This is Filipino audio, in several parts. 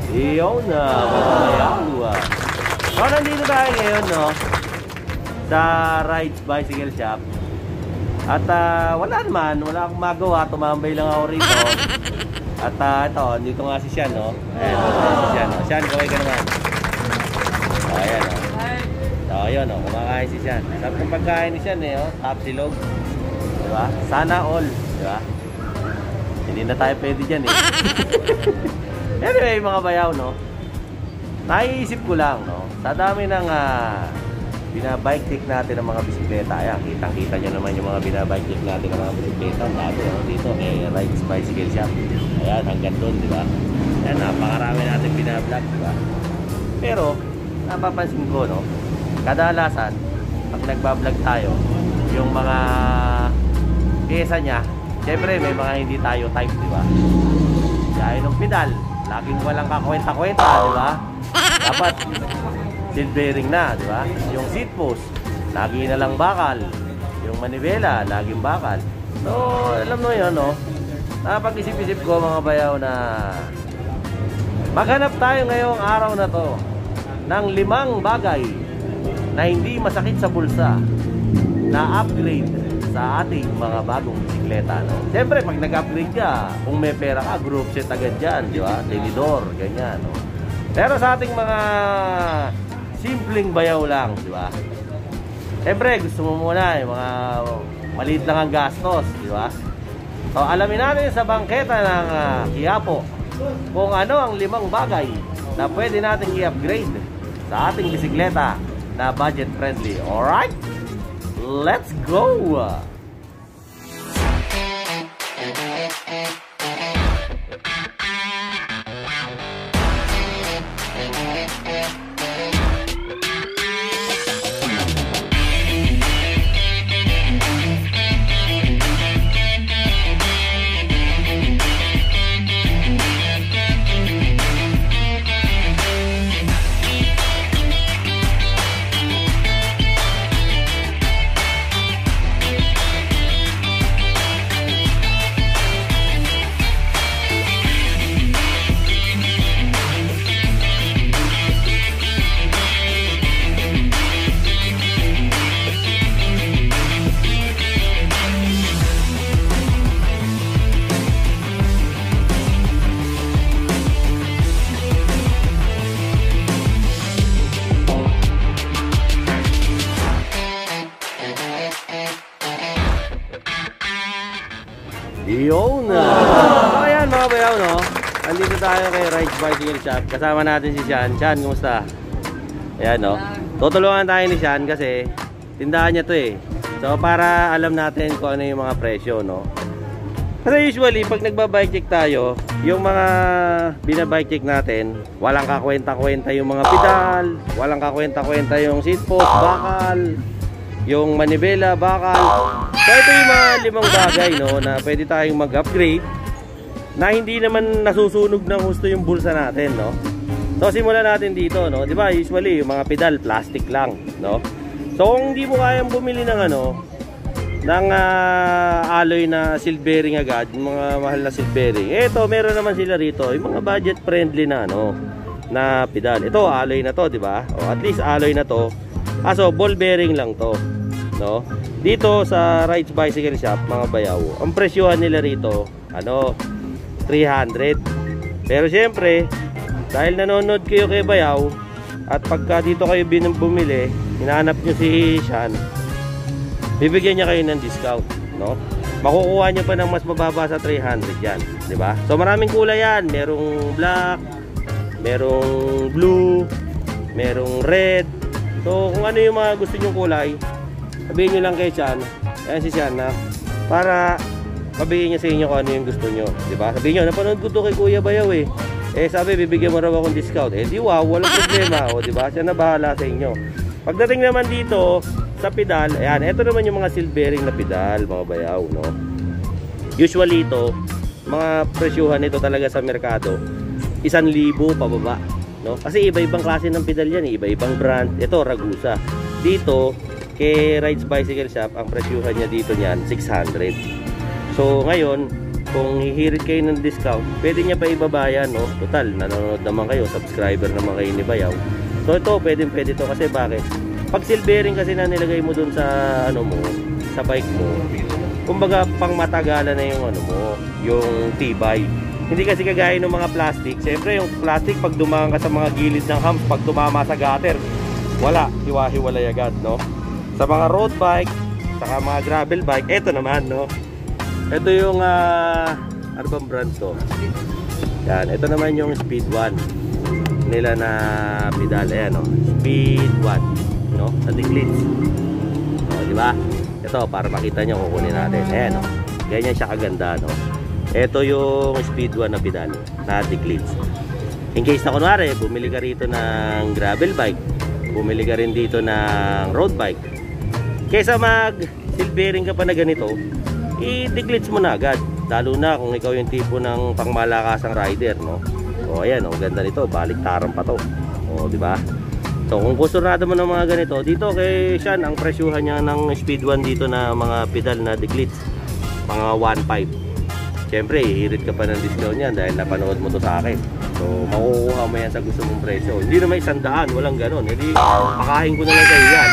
Iyon na, mga bayaw. So, nandito tayo ngayon, no? Sa Rides Bicycle Shop. At wala akong magawa, tumambay lang ako rito. At ito, dito nga si Sian, no? Ayan, si Sian, no? Sian, kaway ka naman. Ayan, no? So, ayun, no? Kumakain si Sian. Sabi kong pagkain ni Sian, oh, top silog. Diba? Sana all, diba? Hindi na tayo pwede dyan, eh. Anyway, mga bayaw, no? Naiisip ko lang, no? Sa dami ng binabike check natin ng mga bisikleta. Ayan, kitang-kita nyo naman yung mga binabike check natin ng mga bisikleta. Dati, no? Dito, Rides Bicycle Shop. Ayan, hanggang doon, diba? Ayan, napakarami natin binablog, diba? Pero, napapansin ko, no? Kadalasan, pag nagbablog tayo, yung mga pyesa niya, syempre, may mga hindi tayo type, diba? Gaya ng pedal, laging walang kakwenta-kwenta, diba? Dapat seat bearing na, diba? Yung seat post, lagi na lang bakal. Yung manibela, laging bakal. So, alam mo yun, no? Napag-isip-isip ko, mga bayaw, na maghanap tayo ngayong araw na to ng 5 bagay na hindi masakit sa bulsa na upgrade sa ating mga bagong bisikleta, no? Siyempre, pag nag-upgrade ka, kung may pera ka, group set agad dyan, di ba? Tenidor, ganyan, no? Pero sa ating mga simpleng bayaw lang, di ba? Siyempre, gusto mo muna yung mga maliit lang ang gastos, di ba? So, alamin natin sa bangketa ng Quiapo kung ano ang 5 bagay na pwede natin i-upgrade sa ating bisikleta na budget friendly. Alright? Let's go! Yun na! So, ayan mga bayaw, no? Andito tayo kay Rides Bicycle Shop. Kasama natin si Sian. Sian, kumusta? Ayan, no? Tutulungan tayo ni Sian kasi tindahan niya to, eh. So, para alam natin kung ano yung mga presyo, no? Kasi usually, pag nagbabike check tayo, yung mga binabike check natin, walang kakwenta-kwenta yung mga pedal, walang kakwenta-kwenta yung seat post, bakal, yung manibela, bakal. So ito yung mga 5 bagay, no, na pwede tayong mag-upgrade na hindi naman nasusunog ng husto yung bulsa natin, no. So simulan natin dito, no. 'Di ba? Usually yung mga pedal plastic lang, no. So kung hindi mo kayang bumili ng alloy na seal bearing agad, yung mga mahal na seal bearing. Ito, meron naman sila rito, yung mga budget friendly na na pedal. Ito alloy na to, 'di ba? O at least alloy na to. So ball bearing lang to, no. Dito sa Rides Bicycle Shop, mga bayaw, ang presyohan nila rito, 300. Pero syempre, dahil nanonood kayo kay bayaw, at pagka dito kayo bumili, hinahanap nyo si Sian, bibigyan niya kayo ng discount, no? Makukuha nyo pa ng mas mababa sa 300 yan, di ba? So maraming kulay yan, merong black, merong blue, merong red. So kung ano yung mga gusto nyong kulay, sabihin nyo lang kay Sian, ayan si Sian, na para mabigyan niya sa inyo kung ano yung gusto nyo, diba? Sabihin nyo, napanood ko to kay Kuya Bayaw, eh sabi, bibigyan mo raw akong discount. Di wow, walang problema, o diba? Siya na bahala sa inyo. Pagdating naman dito sa pedal, ayan, ito naman yung mga seal bearing na pedal, mga bayaw, no? Usually ito, mga presyuhan nito talaga sa merkado, 1,000 pababa, no? Kasi iba-ibang klase ng pedal yan, iba-ibang brand. Ito, Ragusa. Dito, kay Rides Bicycle Shop, ang presyuhan niya dito niyan, 600. So, ngayon, kung hihirit kayo ng discount, pwede niya pa ibabayan, no? Total, nanonood naman kayo, subscriber naman kayo ni Bayaw. So ito, pwede to kasi bakit? Pag silvering kasi na nilagay mo dun sa ano mo, sa bike mo, kumbaga pang matagalan na yung ano mo, yung tibay. Hindi kasi kagaya ng mga plastic. Siyempre yung plastic pag dumaan ka sa mga gilid ng humps, pag tumama sa gutter, wala, hiwa-hiwalay agad, no? Sa mga road bike, saka mga gravel bike, eto naman, no? Ito yung ano bang brand to? Yan, ito naman yung Speed 1 nila na pedal, ayan, no? Speed 1, no? Sa Declitz. O, di ba? Ito, para makita nyo, kukunin natin. Ayan, no? Ganyan siya kaganda, no? Ito yung Speed 1 na pedal na Declitz. In case na kunwari, bumili ka rito ng gravel bike, bumili ka rin dito ng road bike, kaysa mag-silvering ka pa na ganito, i-Declitz mo na agad. Lalo na kung ikaw yung tipo ng pangmalakasang rider, no? O ayan, o ganda nito, baliktaran pa to. O, di ba? So kung kusurado mo ng mga ganito, dito kay Sean, ang presyuhan niya ng Speed 1 dito na mga pedal na Declitz, mga 1.5. Siyempre, hihirit ka pa ng discount yan dahil napanood mo to sa akin. So, makukuha mo yan sa gusto mong presyo. Hindi na may 100, walang ganon. Hindi, pakahin ko na lang kayo yan.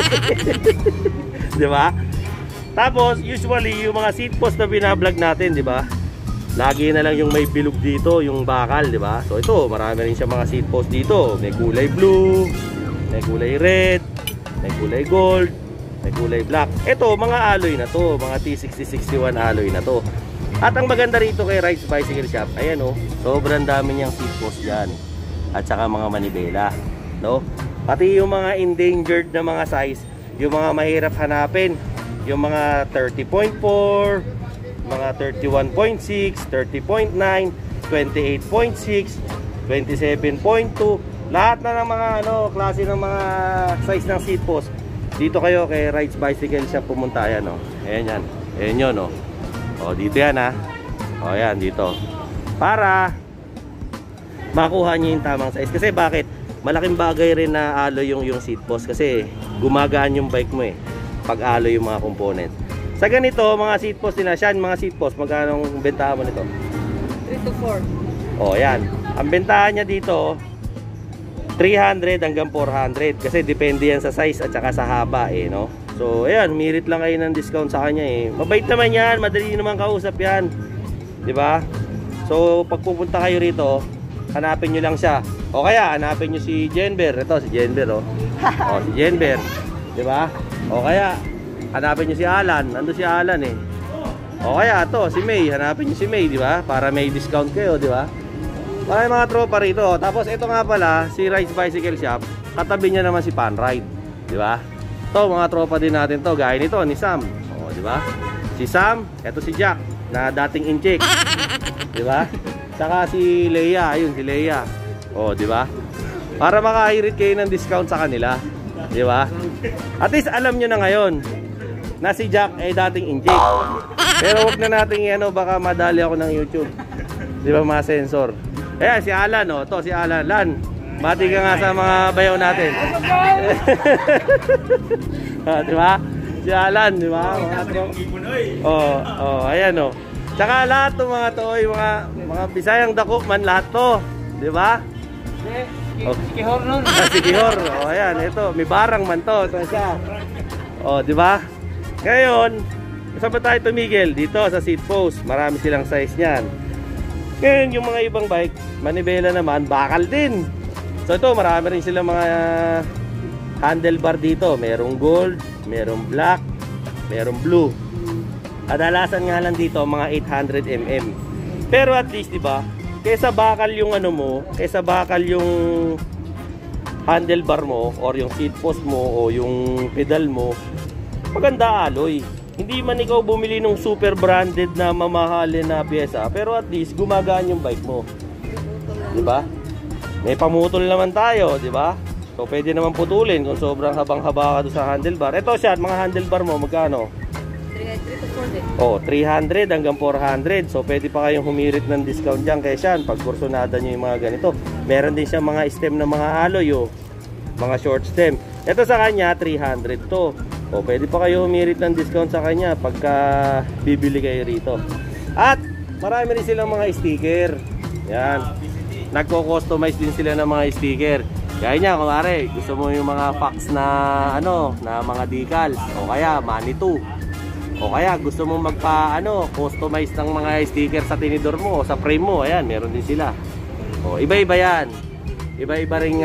Di ba? Tapos, usually, yung mga seat post na binablog natin, di ba? Lagi na lang yung may bilog dito, yung bakal, di ba? So, ito, marami rin siya mga seat post dito. May kulay blue, may kulay red, may kulay gold, may kulay black. Ito, mga alloy na to. Mga T6061 alloy na to. At ang maganda rito kay Rides Bicycle Shop, ayan o, sobrang dami niyang seat post dyan. At saka mga manibela, no? Pati yung mga endangered na mga size, yung mga mahirap hanapin, yung mga 30.4, mga 31.6, 30.9, 28.6, 27.2, lahat na ng mga ano, klase ng mga size ng seat post. Dito kayo kay Rides Bicycle Shop pumunta, ayan o. Ayan yan, ayan yun o. O, dito yan ha. O, yan, dito. Para makuha nyo yung tamang size. Kasi bakit? Malaking bagay rin na alloy yung seat post. Kasi gumagaan yung bike mo eh. Pag alloy yung mga components. Sa ganito, mga seat post nila, Sean, mga seat post, magkano ang bentahan mo nito? 3 to 4. O, yan. Ang bentahan niya dito, 300 hanggang 400. Kasi depende yan sa size at saka sa haba eh, no? So, ayan, mirit lang kayo ng discount sa kanya eh. Mabait naman yan, madali naman kausap yan. Diba? So, pag pupunta kayo rito, hanapin nyo lang siya. O kaya, hanapin nyo si Jenber. Ito, si Jenber, oh. O, si Jenber. Diba? O kaya, hanapin nyo si Alan. Nandun si Alan eh. O kaya, ito, si May. Hanapin nyo si May, diba? Para may discount kayo, diba? Maraming mga tropa rito. Tapos, ito nga pala, si Rides Bicycle Shop. Katabi niya naman si Panride. Diba? Ito, mga tropa din natin to. Gaya nito, ni Sam. O, diba? Si Sam, ito si Jack, na dating incheck. Diba? Saka si Leia, ayun, si Leia. O, diba? Para makahirit kayo ng discount sa kanila. Diba? At least, alam nyo na ngayon na si Jack ay dating incheck. Pero wag na natin ano, baka madali ako ng YouTube. Diba, mga sensor. Ayan, si Alan, o. Ito, si Alan. Lan, mati ka nga sa mga bayaw natin. Diba? Si Alan, diba? Ayan o. Tsaka lahat ng mga to, yung mga Bisayang dako man lahat to. Diba? Si Kihor nun. Si Kihor. O, ayan, ito. May barang man to. Ito siya. O, diba? Ngayon, saan ba tayo tumigil? Dito sa seat post. Marami silang size niyan. Ngayon, yung mga ibang bike, manibela naman, bakal din. So ito, marami rin silang mga handlebar dito. Merong gold, merong black, merong blue. Kadalasan nga lang dito mga 800mm. Pero at least, diba, kaysa bakal yung ano mo, kaysa bakal yung handlebar mo or yung seat post mo o yung pedal mo, maganda alloy. Hindi man ikaw bumili ng super branded na mamahalin na pyesa, pero at least gumagaan yung bike mo. Diba? May pamutol naman tayo, diba? So pwede naman putulin kung sobrang habang-haba ka doon sa handlebar. Ito siya, mga handlebar mo, magkano? 3 to 4 din. Oh, 300 hanggang 400. So pwede pa kayong humirit ng discount dyan kay Sean pag kursunada nyo yung mga ganito. Meron din siya mga stem na mga alloy, oh. Mga short stem. Ito sa kanya, 300 to. O pwede pa kayo humirit ng discount sa kanya pagka bibili kayo rito. At marami rin silang mga sticker. Yan. Nagko-customize din sila ng mga sticker. Kaya niya, kumare, gusto mo yung mga fax na ano, na mga decals o kaya Manitou. O kaya gusto mo customize ng mga sticker sa tinidor mo o sa frame mo, ayan, meron din sila. O iba-iba 'yan. Iba-iba ring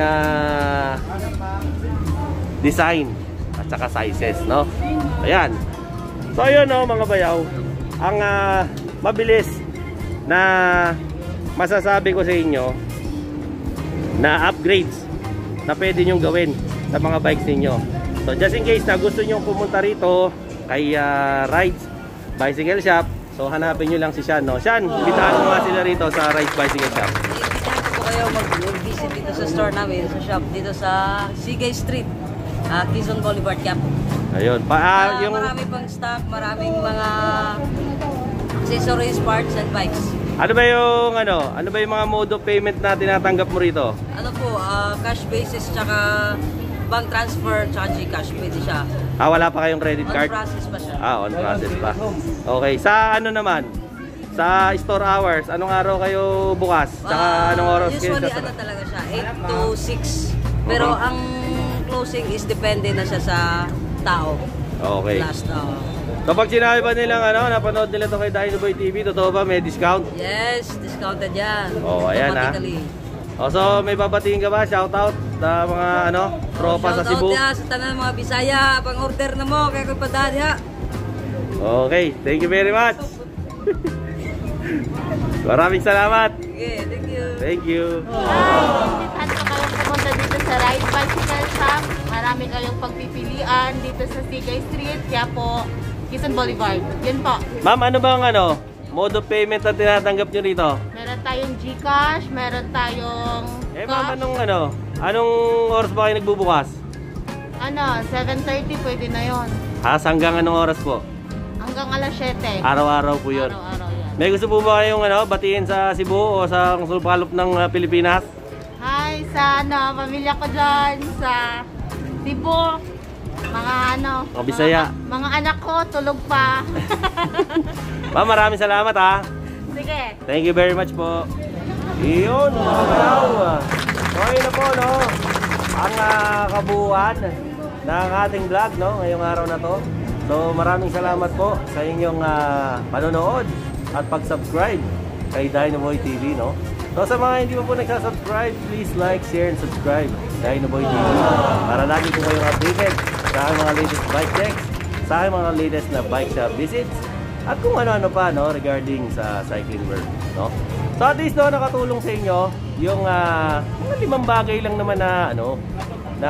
design at saka sizes, no? Ayan. So ayun, no, mga bayaw, ang mabilis na masasabi ko sa inyo na upgrades na pwede nyo gawin sa mga bikes ninyo. So just in case na gusto nyo pumunta rito kay Rides Bicycle Shop, so hanapin nyo lang si Sean, no? Sean, bitahan mo nga sila rito sa Rides Bicycle Shop. Ibitahan ko kayo mag-visit dito sa store namin, sa shop, dito sa Sigay Street, Quezon Boulevard, Quiapo. Ayun, marami pang stock, maraming mga accessories, parts, and bikes. Ano ba yung mga mode of payment na tinatanggap mo rito? Ano po, cash basis tsaka bank transfer tsaka Gcash, pwede siya. Wala pa kayong credit card? On process pa siya. On process pa. Okay, sa ano naman? Sa store hours, anong araw kayo bukas? Tsaka anong oras kayo? Usually talaga siya, 8 to 6. Pero ang closing is depende na siya sa tao. Okay. Last Kapag sinabi ba nilang napanood nila to kay Dynoboy TV, totoo ba may discount? Yes, discounted yan. Ayan so may babatiin ka ba? Shoutout sa mga tropa sa Cebu? Shoutout sa tanan mga Bisaya, pang order na mo, kaya ko'y padali ha. Okay, thank you very much. Maraming salamat. Okay, thank you. Thank you. Invitahan ko kayong pumunta dito sa Rides Bicycle Shop. Marami kayong pagpipilian dito sa Sigay Street, Quiapo, Quezon Boulevard. Yun po. Ma'am, ano bang mode of payment na tinatanggap nyo rito? Meron tayong Gcash, meron tayong ma'am, anong oras ba kayo nagbubukas? 7:30 pwede na yon. Hanggang anong oras po? Hanggang alas 7. Araw-araw po yun. Araw-araw yan. May gusto po ba kayong batiin sa Cebu o sa sulpalop ng Pilipinas? Hi sa pamilya ko dyan sa Cebu. Mga Bisaya. Mga anak ko tulog pa. Ma'am, maraming salamat ha. Sige. Thank you very much po. Iyon, mga bayaw. Okay na po, no? Ang kabuuan ng ating vlog, no? Ngayong araw na to. So maraming salamat po sa inyong panonood at pag-subscribe kay Dynoboy TV, no? So sa mga hindi pa po nagsasubscribe, please like, share, and subscribe Dynoboy TV para lagi po kayong updated sa mga latest bike checks, sa mga latest na bike shop visits, at kung ano-ano pa, no, regarding sa cycling world, no? So at least, no, nakatulong sa inyo yung mga 5 bagay lang naman na na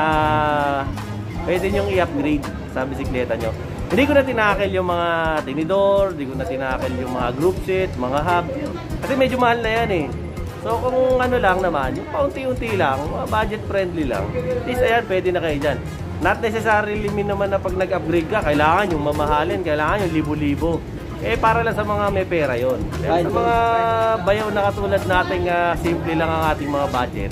pwede nyong i-upgrade sa bisikleta nyo. Hindi ko na tinakil yung mga tinidor, hindi ko na tinakil yung mga group seat, mga hub, kasi medyo mahal na yan eh. So kung lang naman, yung paunti-unti lang, budget friendly lang, at least ayan, pwede na kayo dyan. Not necessarily naman na pag nag-upgrade ka, kailangan yung mamahalin, kailangan yung libo-libo. Para lang sa mga may pera yon. Sa mga bayaw na katulad nating simple lang ang ating mga budget,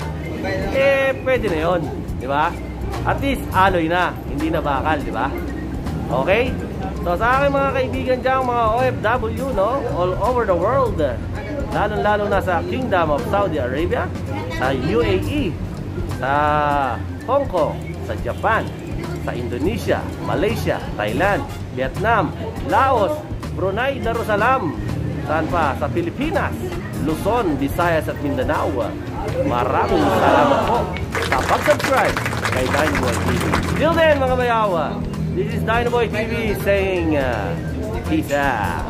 pwede na yon, di ba? At least alloy na, hindi na bakal, di ba? Okay? So sa aking mga kaibigan dyan, mga OFW, no? All over the world, lalong-lalo na sa Kingdom of Saudi Arabia, sa UAE, sa Hong Kong, sa Japan, sa Indonesia, Malaysia, Thailand, Vietnam, Laos, Brunei Darussalam, saan pa? Sa Pilipinas, Luzon, Visayas at Mindanao. Maraming salamat po sa pag-subscribe kay Dynoboy TV. Till then, mga bayawa, this is Dynoboy TV saying peace out.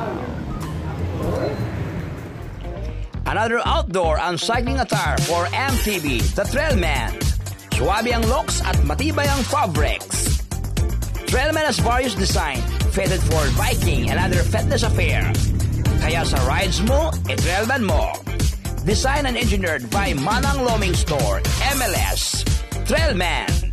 Another outdoor and cycling attire for MTB, the Trailman. Suwabe ang looks at matibay ang fabrics. Trailman has various design, fitted for biking and other fitness affair. Kaya sa rides mo, Trailman mo. Designed and engineered by Manang Loming Store, MLS. Trailman.